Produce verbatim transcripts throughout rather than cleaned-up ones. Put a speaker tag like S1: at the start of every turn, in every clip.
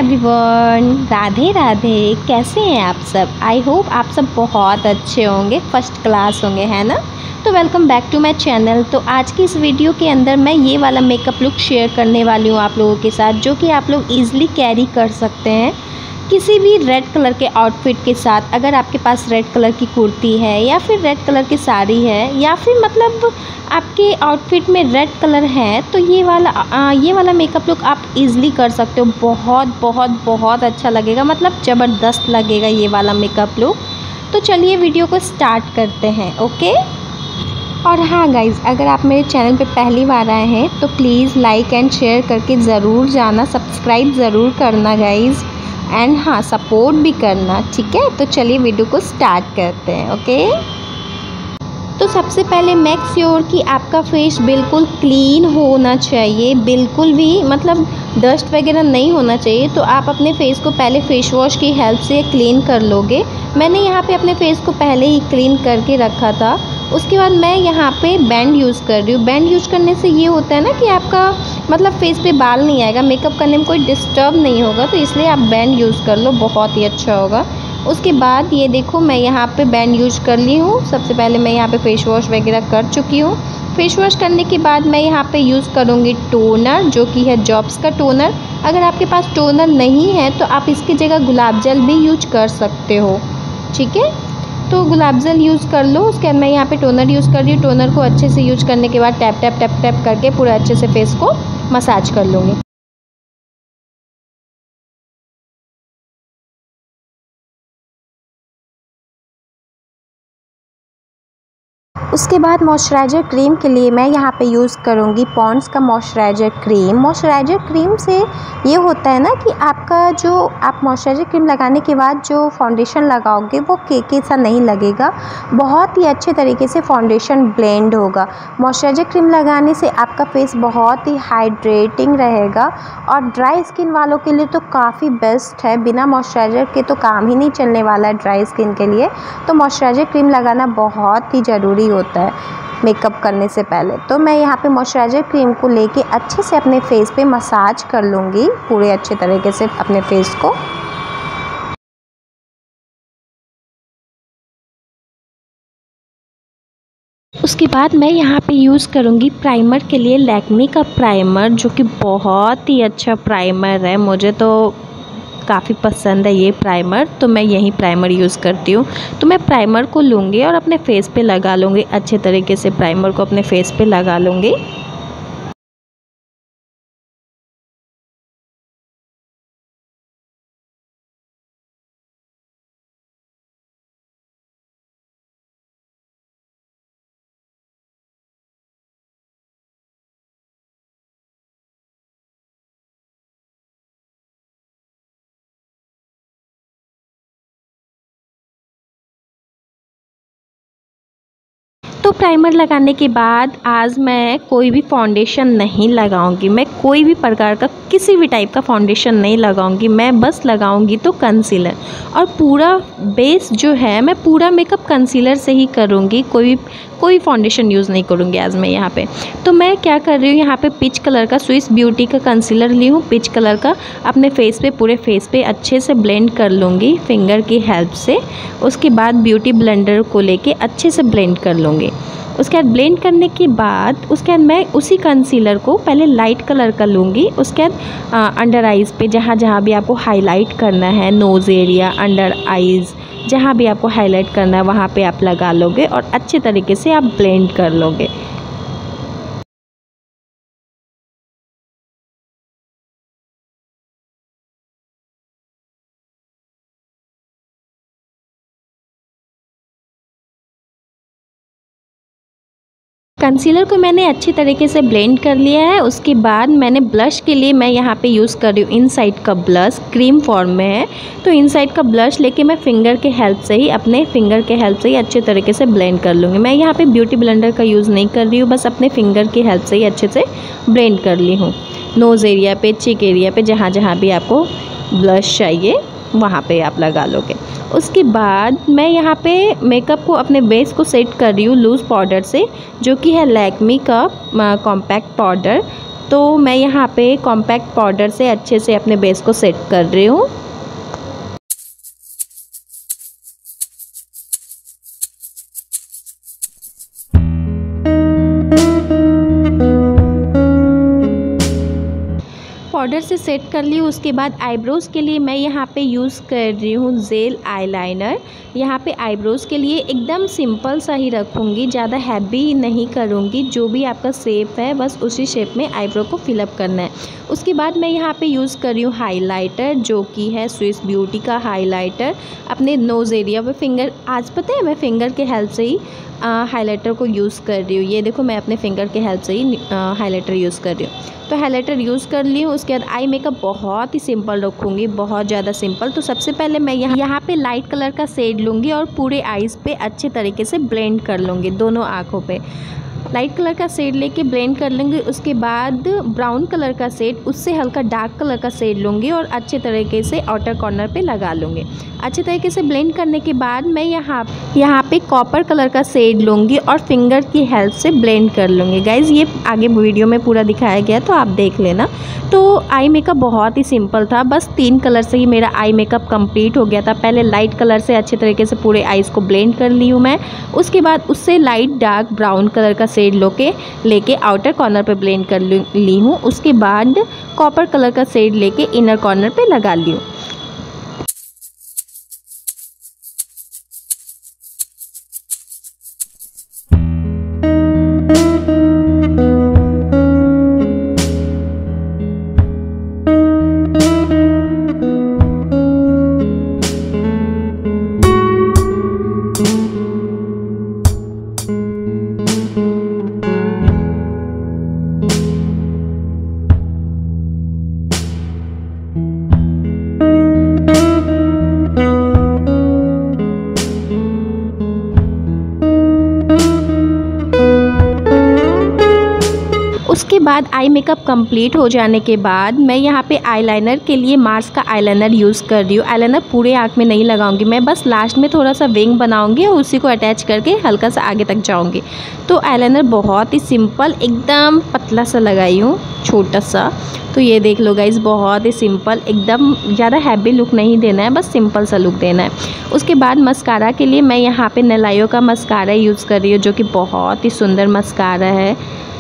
S1: Everyone, Radhe Radhe. कैसे हैं आप सब? आई होप आप सब बहुत अच्छे होंगे, फर्स्ट क्लास होंगे, है ना। तो welcome back to my channel. तो आज की इस वीडियो के अंदर मैं ये वाला मेकअप लुक शेयर करने वाली हूँ आप लोगों के साथ, जो कि आप लोग ईज़िली कैरी कर सकते हैं किसी भी रेड कलर के आउटफिट के साथ। अगर आपके पास रेड कलर की कुर्ती है या फिर रेड कलर की साड़ी है या फिर मतलब आपके आउटफिट में रेड कलर है, तो ये वाला आ, ये वाला मेकअप लुक आप इजीली कर सकते हो। बहुत बहुत बहुत अच्छा लगेगा, मतलब ज़बरदस्त लगेगा ये वाला मेकअप लुक। तो चलिए वीडियो को स्टार्ट करते हैं। ओके। और हाँ गाइज़, अगर आप मेरे चैनल पे पहली बार आए हैं तो प्लीज़ लाइक एंड शेयर करके ज़रूर जाना, सब्सक्राइब ज़रूर करना गाइज़, एंड हाँ सपोर्ट भी करना, ठीक है। तो चलिए वीडियो को स्टार्ट करते हैं। ओके। तो सबसे पहले मेक श्योर कि आपका फेस बिल्कुल क्लीन होना चाहिए, बिल्कुल भी मतलब डस्ट वगैरह नहीं होना चाहिए। तो आप अपने फेस को पहले फेस वॉश की हेल्प से क्लीन कर लोगे। मैंने यहाँ पे अपने फेस को पहले ही क्लीन करके रखा था। उसके बाद मैं यहाँ पे बैंड यूज़ कर रही हूँ। बैंड यूज़ करने से ये होता है ना कि आपका मतलब फेस पे बाल नहीं आएगा, मेकअप करने में कोई डिस्टर्ब नहीं होगा, तो इसलिए आप बैंड यूज़ कर लो, बहुत ही अच्छा होगा। उसके बाद ये देखो मैं यहाँ पे बैंड यूज़ कर ली हूँ। सबसे पहले मैं यहाँ पे फेस वॉश वगैरह कर चुकी हूँ। फेस वॉश करने के बाद मैं यहाँ पे यूज़ करूँगी टोनर, जो कि है जॉब्स का टोनर। अगर आपके पास टोनर नहीं है तो आप इसकी जगह गुलाब जल भी यूज कर सकते हो, ठीक है। तो गुलाब जल यूज़ कर लो। उसके बाद मैं यहाँ पे टोनर यूज़ कर रही हूँ। टोनर को अच्छे से यूज करने के बाद टैप टैप टैप टैप करके पूरा अच्छे से फेस को मसाज कर लूँगी। उसके बाद मॉइस्चराइज़र क्रीम के लिए मैं यहाँ पे यूज़ करूँगी पॉन्ड्स का मॉइस्चराइज़र क्रीम। मॉइस्चराइज़र क्रीम से ये होता है ना कि आपका जो आप मॉइस्चराइज़र क्रीम लगाने के बाद जो फाउंडेशन लगाओगे वो केके सा नहीं लगेगा, बहुत ही अच्छे तरीके से फाउंडेशन ब्लेंड होगा। मॉइस्चराइज़र क्रीम लगाने से आपका फेस बहुत ही हाइड्रेटिंग रहेगा और ड्राई स्किन वालों के लिए तो काफ़ी बेस्ट है। बिना मॉइस्चराइज़र के तो काम ही नहीं चलने वाला है ड्राई स्किन के लिए। तो मॉइस्चराइज़र क्रीम लगाना बहुत ही ज़रूरी होता है मेकअप करने से पहले। तो मैं यहाँ पे मॉइस्चराइज़र क्रीम को लेके अच्छे से अपने फेस पे मसाज कर लूँगी, पूरे अच्छे तरीके से अपने फेस को। उसके बाद मैं यहाँ पे यूज़ करूँगी प्राइमर के लिए लैक्मे का प्राइमर, जो कि बहुत ही अच्छा प्राइमर है। मुझे तो काफ़ी पसंद है ये प्राइमर, तो मैं यही प्राइमर यूज़ करती हूँ। तो मैं प्राइमर को लूँगी और अपने फेस पे लगा लूँगी, अच्छे तरीके से प्राइमर को अपने फेस पे लगा लूँगी। तो प्राइमर लगाने के बाद आज मैं कोई भी फाउंडेशन नहीं लगाऊंगी। मैं कोई भी प्रकार का किसी भी टाइप का फाउंडेशन नहीं लगाऊंगी। मैं बस लगाऊंगी तो कंसीलर, और पूरा बेस जो है मैं पूरा मेकअप कंसीलर से ही करूंगी। कोई कोई फाउंडेशन यूज़ नहीं करूंगी आज मैं यहाँ पे। तो मैं क्या कर रही हूँ, यहाँ पे पिच कलर का स्विस ब्यूटी का कंसीलर ली हूँ, पिच कलर का। अपने फेस पे पूरे फेस पे अच्छे से ब्लेंड कर लूँगी फिंगर की हेल्प से। उसके बाद ब्यूटी ब्लेंडर को लेके अच्छे से ब्लेंड कर लूँगी। उसके बाद ब्लेंड करने के बाद उसके बाद मैं उसी कंसीलर को पहले लाइट कलर का लूँगी। उसके बाद अंडर आइज़ पे जहाँ जहाँ भी आपको हाईलाइट करना है, नोज़ एरिया, अंडर आइज़, जहाँ भी आपको हाईलाइट करना है वहाँ पे आप लगा लोगे और अच्छे तरीके से आप ब्लेंड कर लोगे। कंसीलर को मैंने अच्छी तरीके से ब्लेंड कर लिया है। उसके बाद मैंने ब्लश के लिए मैं यहाँ पे यूज़ कर रही हूँ इनसाइड का ब्लश, क्रीम फॉर्म में है। तो इनसाइड का ब्लश लेके मैं फिंगर के हेल्प से ही अपने फिंगर के हेल्प से ही अच्छे तरीके से ब्लेंड कर लूँगी। मैं यहाँ पे ब्यूटी ब्लेंडर का यूज़ नहीं कर रही हूँ, बस अपने फिंगर की हेल्प से ही अच्छे से ब्लेंड कर ली हूँ। नोज़ एरिया पे, चिक एरिया पे, जहाँ जहाँ भी आपको ब्लश चाहिए वहाँ पे आप लगा लोगे। उसके बाद मैं यहाँ पे मेकअप को अपने बेस को सेट कर रही हूँ लूज़ पाउडर से, जो कि है लैक्मे का कॉम्पैक्ट पाउडर। तो मैं यहाँ पे कॉम्पैक्ट पाउडर से अच्छे से अपने बेस को सेट कर रही हूँ। पाउडर से सेट कर ली। उसके बाद आईब्रोज़ के लिए मैं यहाँ पे यूज़ कर रही हूँ जेल आईलाइनर। यहाँ पे आईब्रोज़ के लिए एकदम सिंपल सा ही रखूँगी, ज़्यादा हैवी नहीं करूँगी। जो भी आपका शेप है बस उसी शेप में आईब्रो को फिलअप करना है। उसके बाद मैं यहाँ पे यूज़ कर रही हूँ हाइलाइटर, जो कि है स्विस ब्यूटी का हाइलाइटर। अपने नोज़ एरिया पे फिंगर, आज पता है मैं फिंगर के हेल्प से ही हाइलाइटर को यूज़ कर रही हूँ। ये देखो मैं अपने फिंगर के हेल्प से ही हाइलाइटर यूज़ कर रही हूँ। तो हाइलाइटर यूज़ कर ली हूँ। उसके बाद आई मेकअप बहुत ही सिंपल रखूँगी, बहुत ज़्यादा सिंपल। तो सबसे पहले मैं यहाँ यहाँ पे लाइट कलर का शेड लूँगी और पूरे आईज़ पे अच्छे तरीके से ब्लेंड कर लूँगी, दोनों आँखों पे लाइट कलर का शेड लेके ब्लेंड कर लेंगे। उसके बाद ब्राउन कलर का शेड, उससे हल्का डार्क कलर का शेड लूँगी और अच्छे तरीके से आउटर कॉर्नर पे लगा लूँगी। अच्छे तरीके से ब्लेंड करने के बाद मैं यहाँ यहाँ पे कॉपर कलर का शेड लूँगी और फिंगर की हेल्प से ब्लेंड कर लूँगी। गाइज़ ये आगे वीडियो में पूरा दिखाया गया तो आप देख लेना। तो आई मेकअप बहुत ही सिंपल था, बस तीन कलर से ही मेरा आई मेकअप कंप्लीट हो गया था। पहले लाइट कलर से अच्छे तरीके से पूरे आईज़ को ब्लेंड कर ली हूँ मैं। उसके बाद उससे लाइट डार्क ब्राउन कलर का शेड लोके लेके आउटर कॉर्नर पे ब्लेंड कर ली हूँ। उसके बाद कॉपर कलर का शेड लेके इनर कॉर्नर पे लगा ली हूँ। उसके बाद आई मेकअप कंप्लीट हो जाने के बाद मैं यहाँ पे आईलाइनर के लिए मार्स का आईलाइनर यूज़ कर रही हूँ। आईलाइनर पूरे आँख में नहीं लगाऊंगी मैं, बस लास्ट में थोड़ा सा विंग बनाऊंगी और उसी को अटैच करके हल्का सा आगे तक जाऊंगी। तो आईलाइनर बहुत ही सिंपल एकदम पतला सा लगाई हूँ, छोटा सा। तो ये देख लो गाइज, बहुत ही सिंपल, एकदम ज़्यादा हैवी लुक नहीं देना है, बस सिंपल सा लुक देना है। उसके बाद मस्कारा के लिए मैं यहाँ पे नलायो का मस्कारा यूज़ कर रही हूँ, जो कि बहुत ही सुंदर मस्कारा है।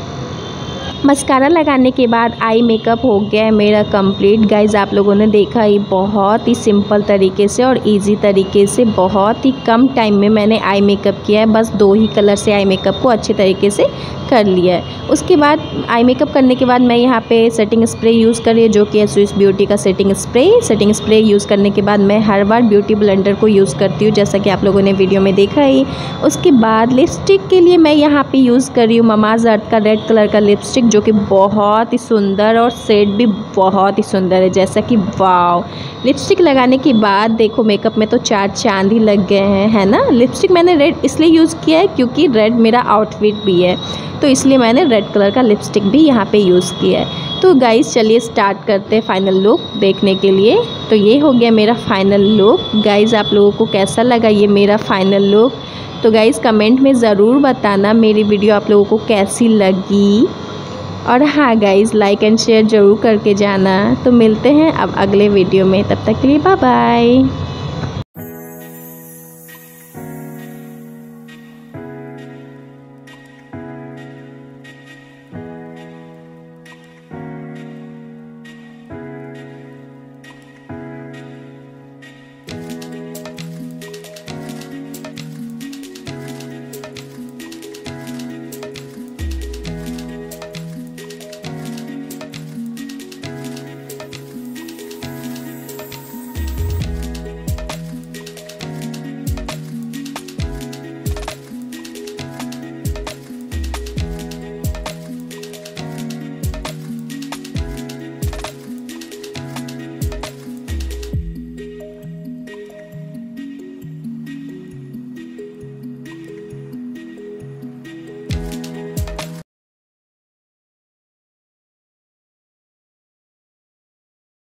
S1: मस्कारा लगाने के बाद आई मेकअप हो गया है मेरा कंप्लीट। गाइज आप लोगों ने देखा ही, बहुत ही सिंपल तरीके से और इजी तरीके से बहुत ही कम टाइम में मैंने आई मेकअप किया है। बस दो ही कलर से आई मेकअप को अच्छे तरीके से कर लिया है। उसके बाद आई मेकअप करने के बाद मैं यहाँ पे सेटिंग स्प्रे यूज़ कर रही हूँ, जो कि है स्विस ब्यूटी का setting spray. Setting spray use करने के बाद मैं हर बार ब्यूटी ब्लेंडर को यूज़ करती हूँ, जैसा कि आप लोगों ने वीडियो में देखा ही। उसके बाद लिपस्टिक के लिए मैं यहाँ पे यूज़ कर रही हूँ ममाज़ अर्थ का रेड कलर का लिपस्टिक, जो कि बहुत ही सुंदर और शेड भी बहुत ही सुंदर है। जैसा कि वाव, लिपस्टिक लगाने के बाद देखो मेकअप में तो चार चांद ही लग गए हैं, है ना। लिपस्टिक मैंने रेड इसलिए यूज़ किया है क्योंकि रेड मेरा आउटफिट भी है, तो इसलिए मैंने रेड कलर का लिपस्टिक भी यहाँ पे यूज़ किया है। तो गाइस चलिए स्टार्ट करते हैं फाइनल लुक देखने के लिए। तो ये हो गया मेरा फाइनल लुक। गाइस आप लोगों को कैसा लगा ये मेरा फाइनल लुक, तो गाइस कमेंट में ज़रूर बताना मेरी वीडियो आप लोगों को कैसी लगी। और हाँ गाइस, लाइक एंड शेयर ज़रूर करके जाना। तो मिलते हैं अब अगले वीडियो में, तब तक के लिए बाय बाय।